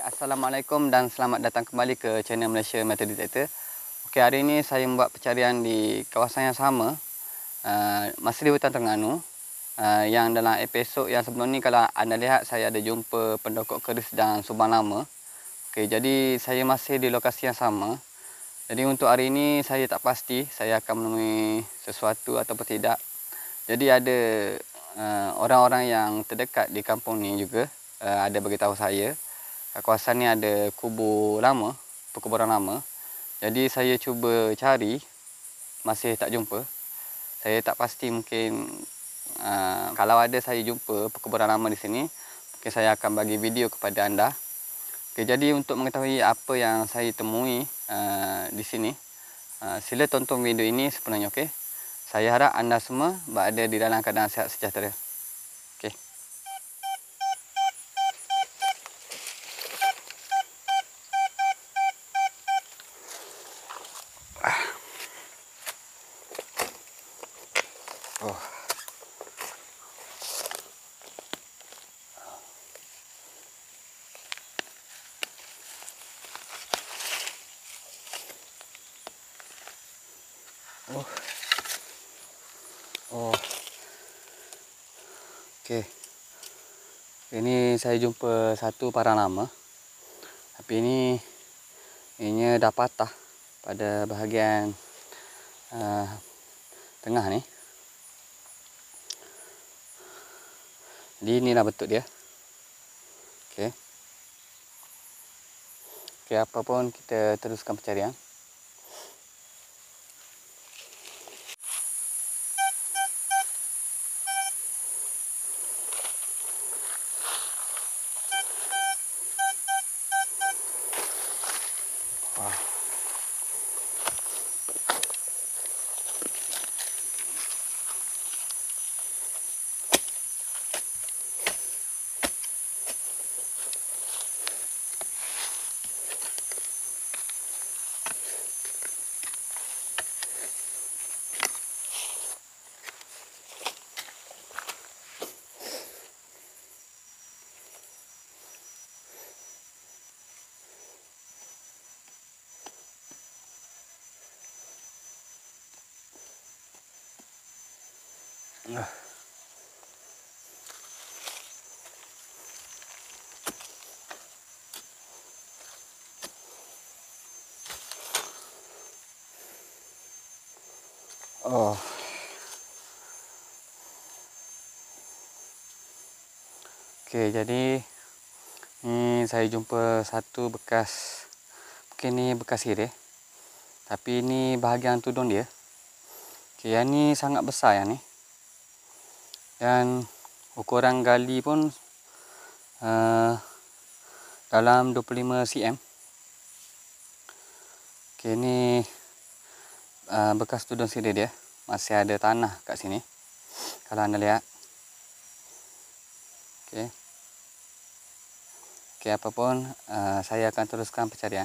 Assalamualaikum dan selamat datang kembali ke channel Malaysia Metal Detector. Okey, hari ini saya membuat pencarian di kawasan yang sama, masih di hutan Terengganu. Yang dalam episod yang sebelum ni, kalau anda lihat, saya ada jumpa pendokok keris dan subang lama. Okey, jadi saya masih di lokasi yang sama. Jadi untuk hari ini saya tak pasti saya akan menemui sesuatu ataupun tidak. Jadi ada orang-orang yang terdekat di kampung ni juga ada beritahu saya kawasan ni ada kubur lama, perkuburan lama. Jadi saya cuba cari, masih tak jumpa. Saya tak pasti, mungkin kalau ada saya jumpa perkuburan lama di sini, mungkin saya akan bagi video kepada anda. Okay, jadi untuk mengetahui apa yang saya temui di sini, sila tonton video ini sepenuhnya. Okay? Saya harap anda semua berada di dalam keadaan sihat sejahtera. Okay. Okey. Ini saya jumpa satu parang lama. Tapi ininya dah patah pada bahagian tengah ni. Jadi inilah bentuk dia. Okey. Okey, apa pun kita teruskan pencarian. Oh. Okey, jadi ni saya jumpa satu bekas, mungkin ni bekas sirih. Tapi ni bahagian tudung dia. Okey, yang ni sangat besar yang ni. Dan ukuran gali pun dalam 25 cm. Okey, ni bekas tudung sirih dia. Masih ada tanah kat sini, kalau anda lihat. Okey. Okey, apapun saya akan teruskan pencarian.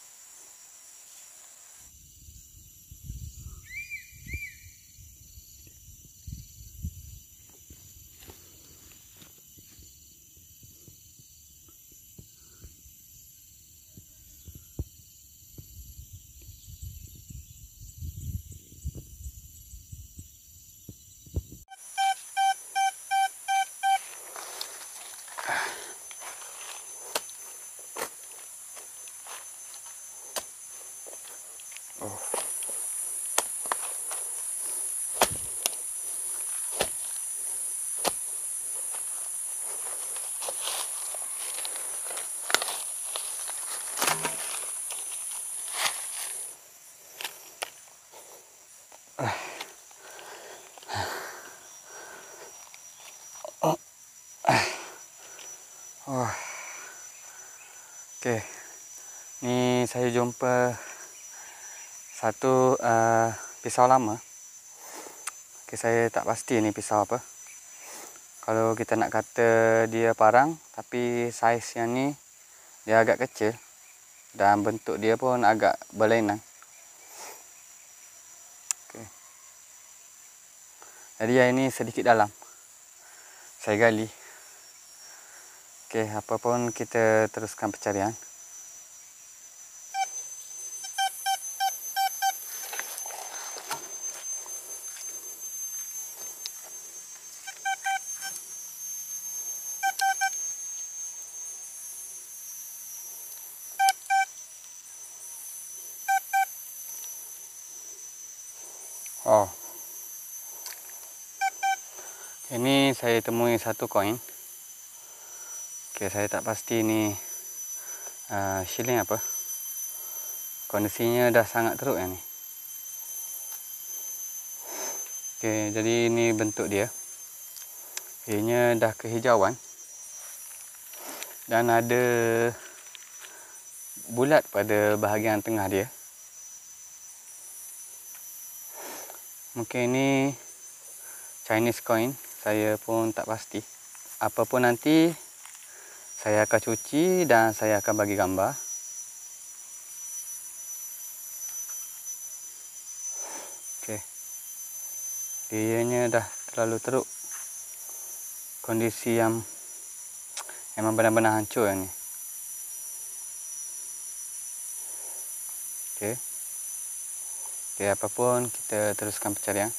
Okey, ni saya jumpa satu pisau lama. Okey, saya tak pasti ni pisau apa. Kalau kita nak kata dia parang, tapi saiz yang ni dia agak kecil dan bentuk dia pun agak berlainan. Okey. Jadi yang ini sedikit dalam. Saya gali. Okey, apapun kita teruskan pencarian. Oh, ini saya temui satu koin. Okey, saya tak pasti ni shilling apa. Kondisinya dah sangat teruk yang ni. Okey, jadi ini bentuk dia. Ianya dah kehijauan dan ada bulat pada bahagian tengah dia. Mungkin ini Chinese coin, saya pun tak pasti. Apa pun nanti saya akan cuci dan saya akan bagi gambar. Okey. Ianya dah terlalu teruk. Kondisi yang memang benar-benar hancur yang ni. Okey. Okey, apapun kita teruskan pencarian.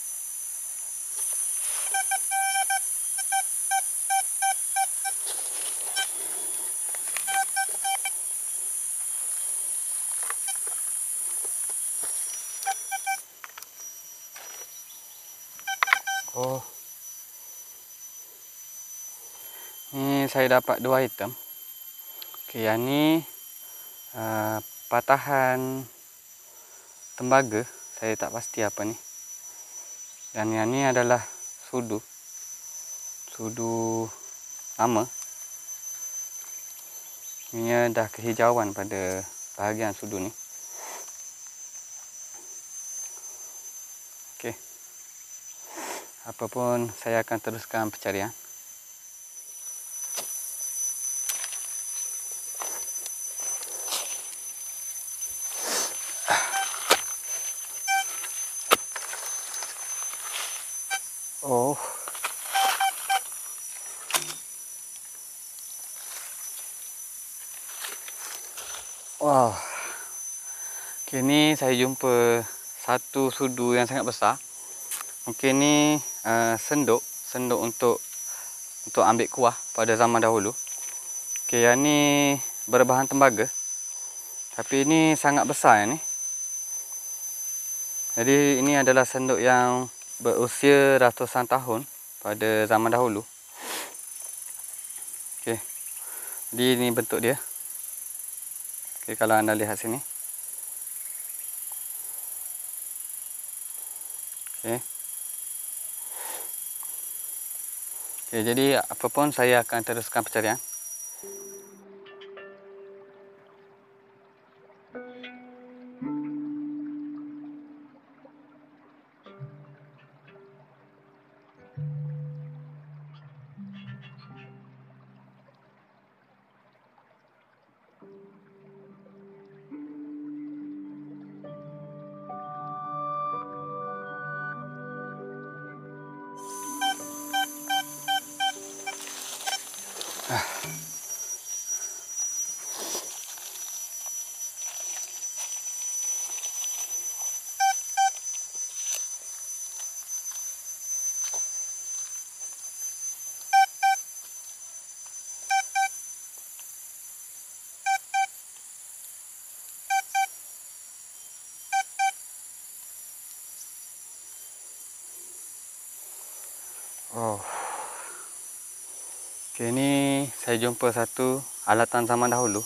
Oh. Ni saya dapat dua item. Okey, yang ni patahan tembaga. Saya tak pasti apa ni. Dan yang ni adalah sudu. Sudu lama. Ini dah kehijauan pada bahagian sudu ni. Okey. Apapun saya akan teruskan pencarian. Oh. Wow. Okey, ni saya jumpa satu sudu yang sangat besar. Mungkin ni senduk untuk ambil kuah pada zaman dahulu. Okey, yang ni berbahan tembaga. Tapi ini sangat besar yang ni. Jadi ini adalah senduk yang berusia ratusan tahun pada zaman dahulu. Okey. Jadi ini bentuk dia. Okey, kalau anda lihat sini. Okey. Okey, jadi apapun saya akan teruskan pencarian. Oh. Okey, ni saya jumpa satu alatan zaman dahulu.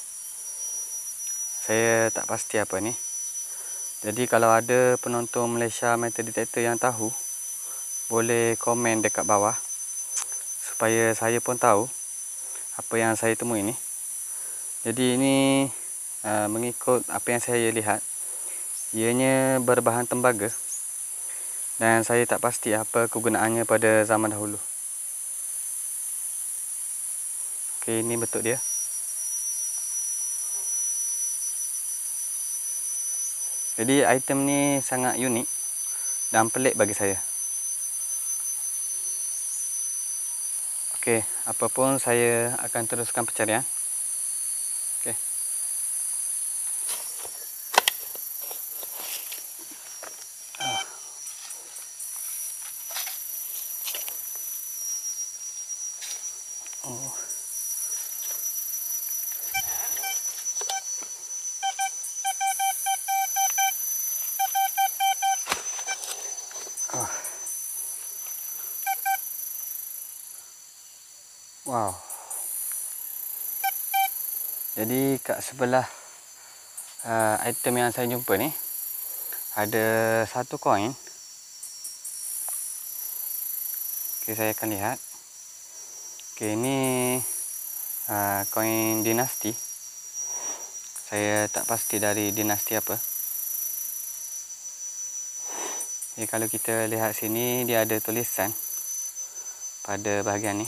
Saya tak pasti apa ni. Jadi kalau ada penonton Malaysia Metal Detector yang tahu, boleh komen dekat bawah supaya saya pun tahu apa yang saya temui ni. Jadi ini mengikut apa yang saya lihat, ianya berbahan tembaga. Dan saya tak pasti apa kegunaannya pada zaman dahulu. Okey, ini bentuk dia. Jadi item ni sangat unik dan pelik bagi saya. Okey, apapun saya akan teruskan pencarian. Okey. Oh. Oh. Wow. Jadi kat sebelah item yang saya jumpa ni ada satu koin. Okey, saya akan lihat. Okey, ini koin dinasti. Saya tak pasti dari dinasti apa. Jadi kalau kita lihat sini, dia ada tulisan pada bahagian ni.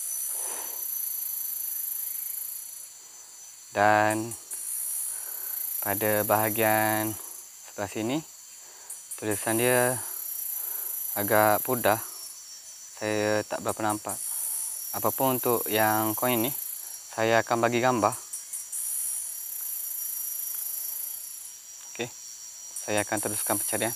Dan pada bahagian sebelah sini, tulisan dia agak pudar. Saya tak berapa nampak. Apapun untuk yang koin ni, saya akan bagi gambar. Okey, saya akan teruskan pencarian.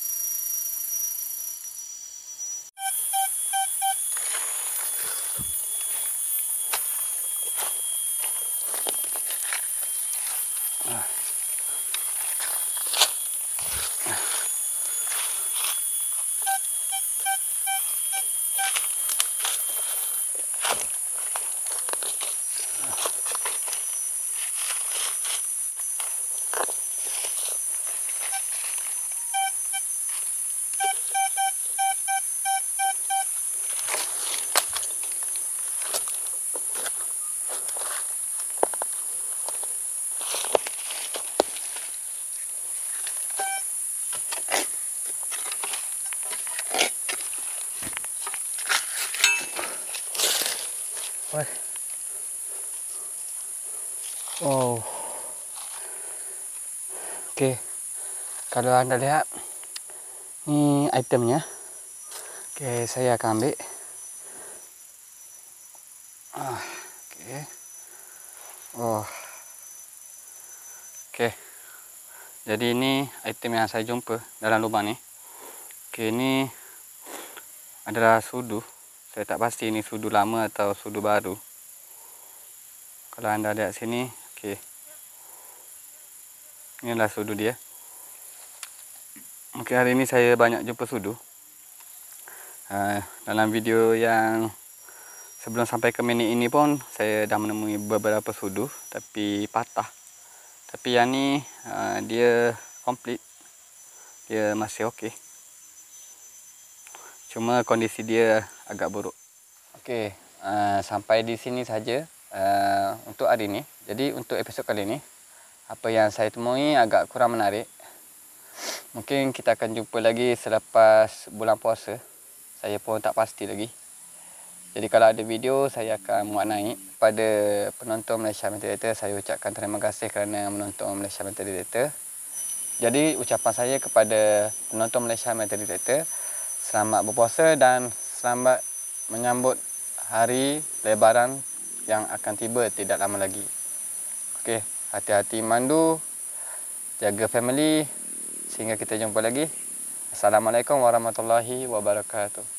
Oh. Okey. Kalau anda lihat, ni itemnya. Okey, saya akan ambil. Okey. Oh. Okey. Jadi ini item yang saya jumpa dalam lubang ni. Okey, ini adalah sudu. Saya tak pasti ini sudu lama atau sudu baru. Kalau anda lihat sini, okey. Inilah sudu dia. Mungkin hari ini saya banyak jumpa sudu. Dalam video yang sebelum sampai ke minit ini pun saya dah menemui beberapa sudu tapi patah. Tapi yang ni dia komplit. Dia masih okey. Cuma kondisi dia agak buruk. Okey, sampai di sini saja untuk hari ini. Jadi untuk episod kali ini, apa yang saya temui agak kurang menarik. Mungkin kita akan jumpa lagi selepas bulan puasa. Saya pun tak pasti lagi. Jadi kalau ada video, saya akan muat naik. Pada penonton Malaysia Metadata, saya ucapkan terima kasih kerana menonton Malaysia Metadata. Jadi ucapan saya kepada penonton Malaysia Metadata, selamat berpuasa dan selamat menyambut hari Lebaran yang akan tiba tidak lama lagi. Okey, hati-hati mandu, jaga family. Sehingga kita jumpa lagi. Assalamualaikum warahmatullahi wabarakatuh.